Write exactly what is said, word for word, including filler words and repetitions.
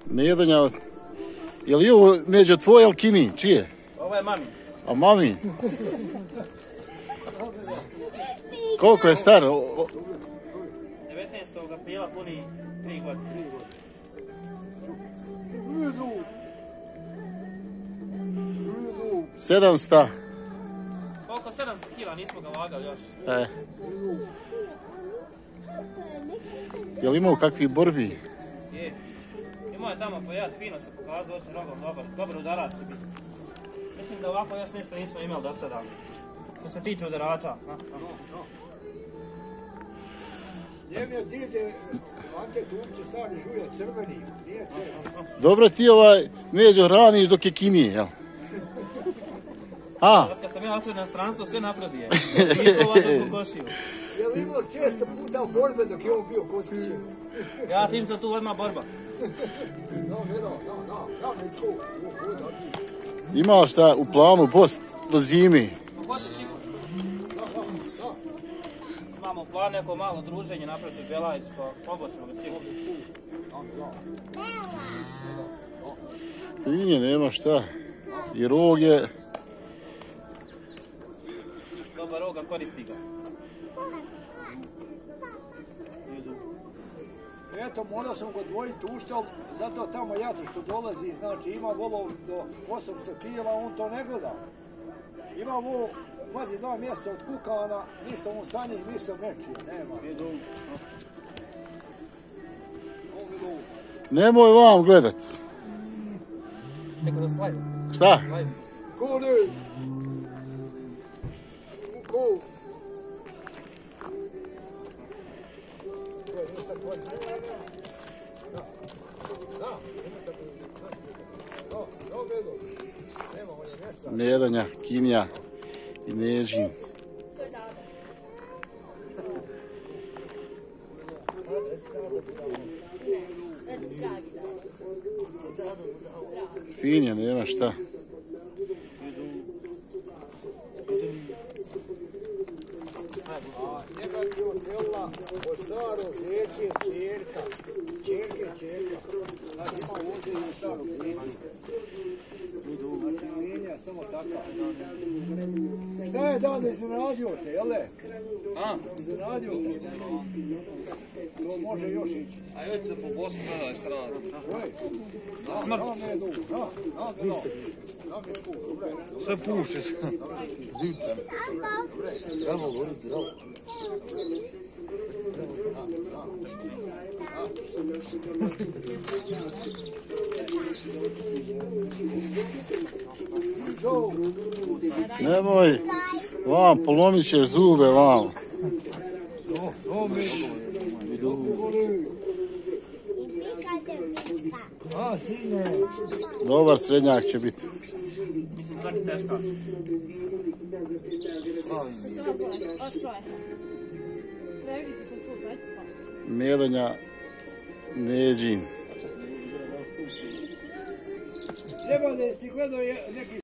Medonja, je li ovo među tvoje ili Kinije? Čije? Ovo je mami. A mami? Koliko je star? devetnaestog aprila puni tri godine. sedamsto. Oko sedamsto kila, nismo ga vagali još. E. Je li imao kakvih borbi? Je. Imao je tamo pojad, fino se pokazao, oče rogom, dobar, dobar udarač će biti. Mislim da ovako još nešto nismo imali do sada. Što se tiče udarača. Njeme dide anketu uopće stani žuja crveni, nije crveni. Dobro ti ovaj Neđo hraniš dok je Kinije, jel? A? Kad sam ja osvoj na stranstvo, sve napravije. Niko ovako u košiju. Je li imao često puta u borbe dok je on bio kockiće? Ja tim sam tu odmah borba. No, no, no, no, no, Mičko. Imao šta u planu post do zimi? Imamo plan neko malo druženje napraviti Belajsko, pobočno ga svi. Kinije nema šta. I rog je... Dobar roga, koristi ga. Eto, morao sam ga dvojiti uštal, zato tamo jato što dolazi, znači ima volov do osamsto kila, on to ne gleda. Ima ovo, mazi dva mjeseca od kukana, ništa mu sa njih, ništa mečije, nema. Nemoj vam gledat. Neko da slajdu. Šta? Ko ne? Ko? Medonja, Kinija i Nežin. Fin je, nema šta. Njega bi odvela od starog dječje čerka. Čerke, čerka. Znači ima ovdje i starog dječje. Znači linija samo taka. Šta je dan iznenadio te, jel le? A? Iznenadio te. To može još ići. A joj se po Bosni gledaj šta radi. Oj. Smrt. Na medu. Na, na, na. Na medu. Dobre. Sve puši se. Zivčan. Zdravo, gori, zdravo. Nemoj, vam, polomit ćeš zube, vam. Dobar srednjak će biti. Mislim, čak i teška. Medonja, Neđin. Treba da jesi gledao neki